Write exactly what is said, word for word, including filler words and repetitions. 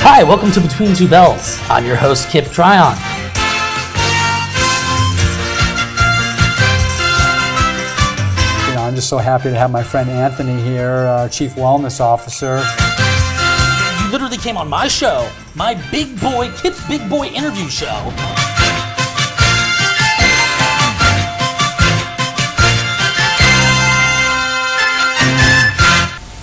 Hi, welcome to Between Two Bells. I'm your host, Kip Tryon. You know, I'm just so happy to have my friend Anthony here, our Chief Wellness Officer. You literally came on my show, my big boy, Kip's Big Boy interview show.